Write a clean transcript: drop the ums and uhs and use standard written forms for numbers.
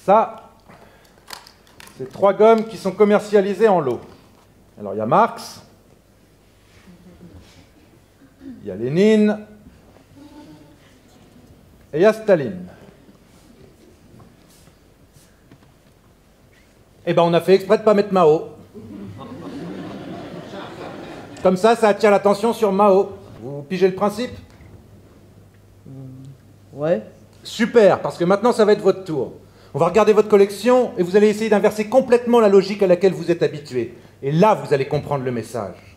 Ça, c'est 3 gommes qui sont commercialisées en lot. Alors, il y a Marx, il y a Lénine, et il y a Staline. Eh ben, on a fait exprès de ne pas mettre Mao. Comme ça attire l'attention sur Mao. Vous pigez le principe? Ouais. Super, parce que maintenant, ça va être votre tour. On va regarder votre collection et vous allez essayer d'inverser complètement la logique à laquelle vous êtes habitué. Et là, vous allez comprendre le message.